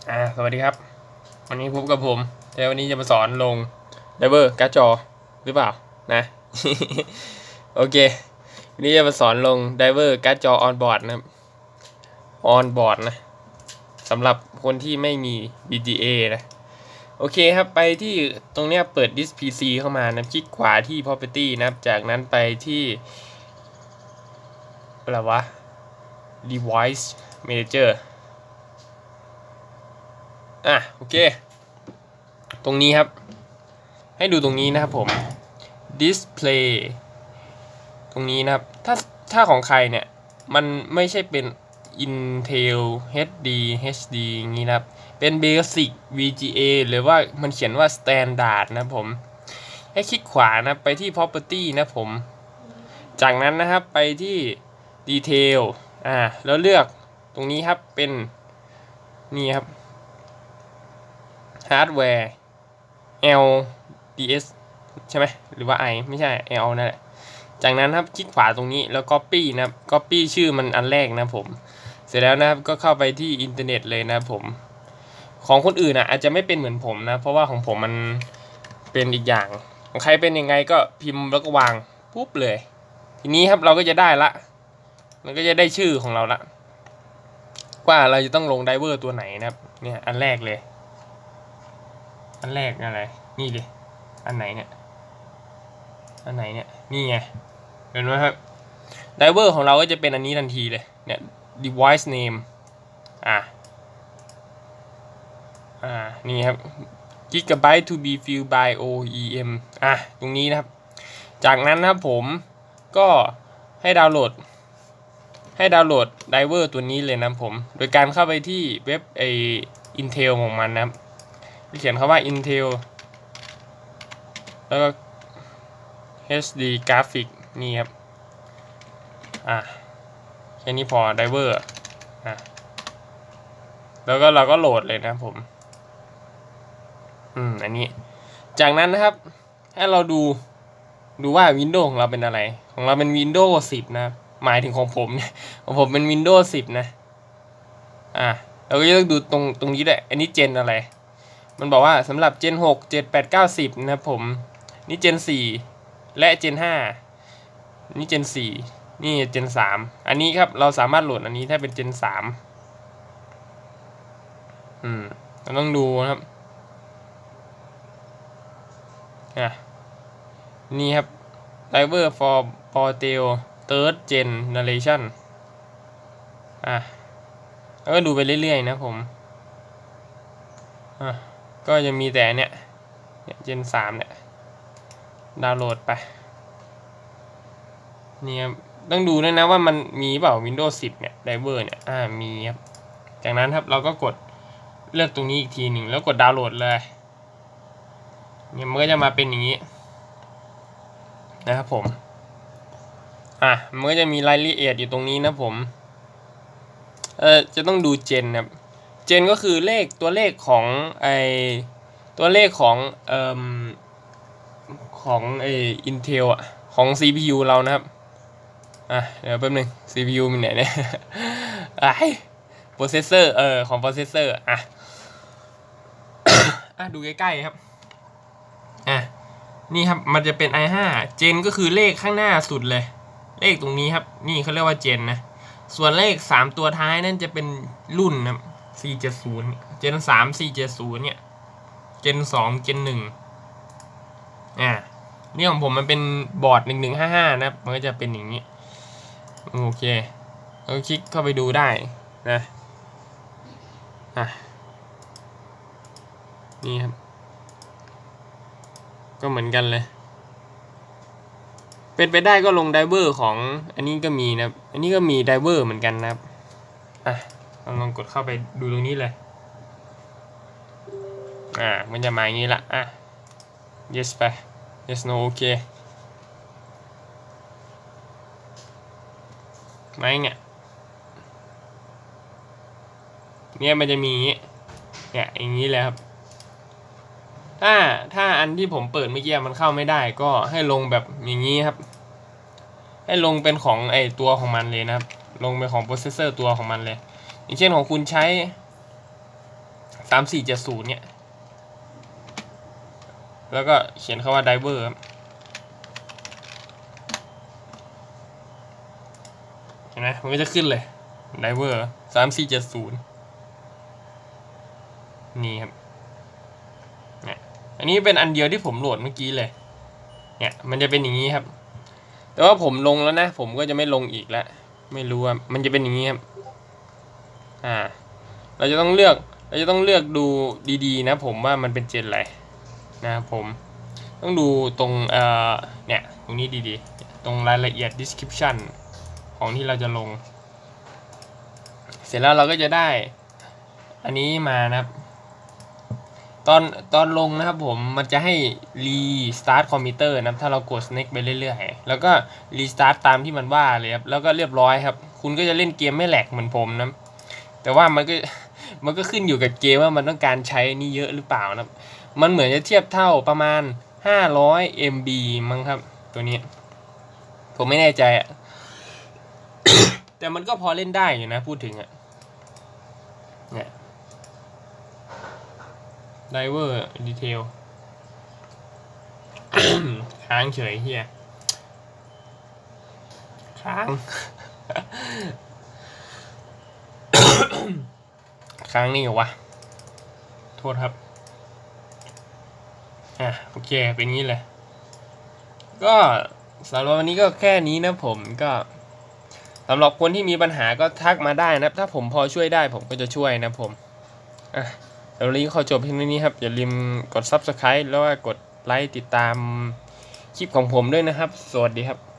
สวัสดีครับวันนี้พบกับผมแต่วันนี้จะมาสอนลงไดเวอร์การ์ดจอหรือเปล่านะ โอเควันนี้จะมาสอนลงไดเวอร์การ์ดจอออนบอร์ดนะครับออนบอร์ดนะสำหรับคนที่ไม่มี VGA นะโอเคครับไปที่ตรงเนี้ยเปิด Disk PC เข้ามานะคลิกขวาที่ Property นะครับจากนั้นไปที่อะไรวะ Device Managerโอเคตรงนี้ครับให้ดูตรงนี้นะครับผม Display ตรงนี้นะครับถ้าของใครเนี่ยมันไม่ใช่เป็น Intel HD อย่างนี้นะครับเป็น Basic VGA หรือว่ามันเขียนว่า Standard นะครับผมให้คลิกขวานะไปที่ Property นะผมจากนั้นนะครับไปที่ Detailแล้วเลือกตรงนี้ครับเป็นนี่ครับHardware LDS ใช่ไหมหรือว่า I ไม่ใช่ L นั่นแหละจากนั้นครับคลิกขวาตรงนี้แล้ว Copy นะครับ Copy ชื่อมันอันแรกนะผมเสร็จแล้วนะครับก็เข้าไปที่อินเทอร์เน็ตเลยนะผมของคนอื่นอาจจะไม่เป็นเหมือนผมนะเพราะว่าของผมมันเป็นอีกอย่างของใครเป็นยังไงก็พิมพ์แล้วก็วางปุ๊บเลยทีนี้ครับเราก็จะได้ละมันก็จะได้ชื่อของเราละว่าเราจะต้องลงไดเวอร์ตัวไหนนะครับเนี่ยอันแรกเลยอันแรกอะไรนี่ดิอันไหนเนี่ยนี่ไงเห็นไหมครับไดเวอร์ของเราก็จะเป็นอันนี้ทันทีเลยเนี่ย device name นี่ครับ gigabyte to be filled by OEM ตรงนี้นะครับจากนั้นนะครับผมก็ให้ดาวน์โหลดไดเวอร์ตัวนี้เลยนะผมโดยการเข้าไปที่เว็บIntel ของมันนะครับเขียนคำว่า Intel แล้วก็ HD Graphic นี่ครับแค่นี้พอไดเวอร์แล้วก็เราก็โหลดเลยนะผมอันนี้จากนั้นนะครับให้เราดูว่า Windows ของเราเป็นอะไรของเราเป็น Windows 10 นะหมายถึงของผมเนี่ยของผมเป็น Windows 10 นะเราก็จะต้องดูตรงนี้แหละอันนี้เจนอะไรมันบอกว่าสำหรับ Gen 6 7 8 9 10นะครับผมนี่ Gen 4 และ Gen 5นี่ Gen 4นี่ Gen 3อันนี้ครับเราสามารถโหลดอันนี้ถ้าเป็น Gen 3เราต้องดูนะครับนี่ครับ Driver for Portal Third Generation แล้วก็ดูไปเรื่อยๆนะผมก็จะมีแต่เนี่ย Gen 3เนี่ยดาวน์โหลดไปนี่ครับต้องดูด้วยนะว่ามันมีเปล่า Windows 10 เนี่ย Driver เนี่ยมีครับจากนั้นครับเราก็กดเลือกตรงนี้อีกทีหนึ่งแล้วกดดาวน์โหลดเลยเนี่ยมันก็จะมาเป็นอย่างนี้นะครับผมมันก็จะมีรายละเอียดอยู่ตรงนี้นะผมจะต้องดูเจนครับเจนก็คือตัวเลขของตัวเลขของIntel ของ CPU เรานะครับเดี๋ยวแป๊บนึง CPU มีไหนเนี่ยprocessor ของ processor ดูใกล้ๆครับนี่ครับมันจะเป็น i5 เจนก็คือเลขข้างหน้าสุดเลยเลขตรงนี้ครับนี่เขาเรียกว่าเจนนะส่วนเลข3ตัวท้ายนั่นจะเป็นรุ่นครับ470เจน3 470เนี่ยเจน2เจน1นี่ของผมมันเป็นบอร์ด1155นะมันก็จะเป็นอย่างนี้โอเคเราคลิกเข้าไปดูได้นะนี่ครับก็เหมือนกันเลยเป็นไปได้ก็ลงไดเวอร์ของอันนี้ก็มีนะอันนี้ก็มีไดเวอร์เหมือนกันนะครับลองกดเข้าไปดูตรงนี้เลยมันจะมาอย่างนี้ละyes ไป yes no โอเคไหมเนี่ยมันจะมีอย่างนี้เลยครับถ้าอันที่ผมเปิดเมื่อกี้มันเข้าไม่ได้ก็ให้ลงแบบอย่างนี้ครับให้ลงเป็นของตัวของมันเลยนะครับลงเป็นของโปรเซสเซอร์ตัวของมันเลยอย่างเช่นของคุณใช้ 3470เนี่ยแล้วก็เขียนคำว่า driver ครับเห็นไหมมันก็จะขึ้นเลย driver 3470นี่ครับเนี่ยอันนี้เป็นอันเดียวที่ผมโหลดเมื่อกี้เลยเนี่ยมันจะเป็นอย่างนี้ครับแต่ว่าผมลงแล้วนะผมก็จะไม่ลงอีกแล้วไม่รู้ว่ามันจะเป็นอย่างนี้ครับเราจะต้องเลือกดูดีๆนะผมว่ามันเป็นเจนอะไรนะผมต้องดูตรงเนี่ยตรงนี้ดีๆตรงรายละเอียด description ของที่เราจะลงเสร็จแล้วเราก็จะได้อันนี้มานะครับตอนลงนะครับผมมันจะให้ restart computer นะถ้าเรากด next ไปเรื่อยๆแล้วก็ restart ตามที่มันว่าเลยครับแล้วก็เรียบร้อยครับคุณก็จะเล่นเกมไม่แหลกเหมือนผมนะแต่ว่ามันก็ขึ้นอยู่กับเกมว่ามันต้องการใช้นี่เยอะหรือเปล่านะมันเหมือนจะเทียบเท่าประมาณ500 MB มั้งครับตัวนี้ผมไม่แน่ใจอ่ะ แต่มันก็พอเล่นได้อยู่นะพูดถึงอ่ะเนี่ย driver detail ค้างเฉยเฮียค้าง ค้างนี่เหรอวะโทษครับโอเคเป็นงี้เลยก็สำหรับวันนี้ก็แค่นี้นะผมก็สำหรับคนที่มีปัญหาก็ทักมาได้นะถ้าผมพอช่วยได้ผมก็จะช่วยนะผมวันนี้ขอจบเพียงเท่านี้ครับอย่าลืมกด Subscribe แล้วก็กดไลค์ติดตามคลิปของผมด้วยนะครับสวัสดีครับ